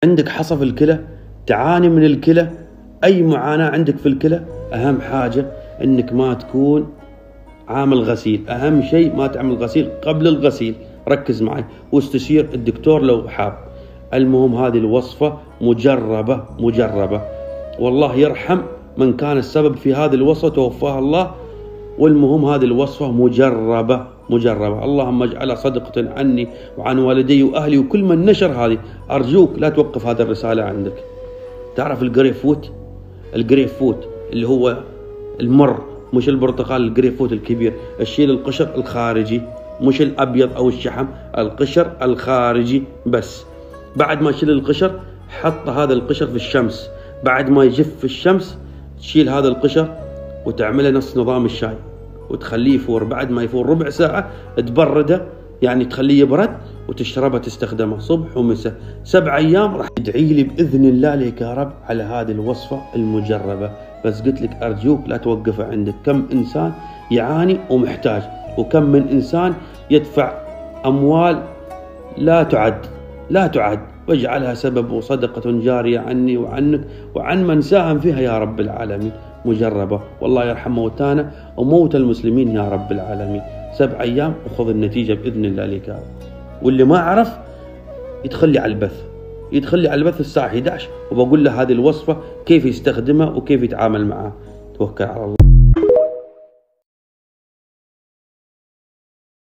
عندك حصى في الكلى، تعاني من الكلى، أي معاناة عندك في الكلى، أهم حاجة إنك ما تكون عامل غسيل. أهم شيء ما تعمل غسيل قبل الغسيل، ركز معي واستشير الدكتور لو حاب. المهم هذه الوصفة مجربة، والله يرحم من كان السبب في هذه الوصفة توفاه الله. والمهم هذه الوصفة مجربة. اللهم اجعلها صدقة عني وعن والدي وأهلي وكل من نشر هذه. أرجوك لا توقف هذه الرسالة عندك. تعرف الجريب فوت اللي هو المر، مش البرتقال، الجريب فوت الكبير. شيل القشر الخارجي، مش الأبيض أو الشحم، القشر الخارجي بس. بعد ما تشيل القشر حط هذا القشر في الشمس. بعد ما يجف في الشمس تشيل هذا القشر وتعمله نص نظام الشاي وتخليه يفور. بعد ما يفور ربع ساعة تبرده، يعني تخليه يبرد وتشربه، تستخدمه صبح ومساء 7 أيام. راح تدعي لي بإذن الله لك يا رب على هذه الوصفة المجربة. بس قلت لك أرجوك لا توقفه عندك. كم إنسان يعاني ومحتاج، وكم من إنسان يدفع أموال لا تعد، واجعلها سبب وصدقة جارية عني وعنك وعن من ساهم فيها يا رب العالمين. مجربة، والله يرحم موتانا وموت المسلمين يا رب العالمين. 7 أيام وخذ النتيجة بإذن الله لك يا رب. واللي ما عرف يدخل لي على البث الساعة 11 وبقول له هذه الوصفة كيف يستخدمها وكيف يتعامل معها. توكل على الله.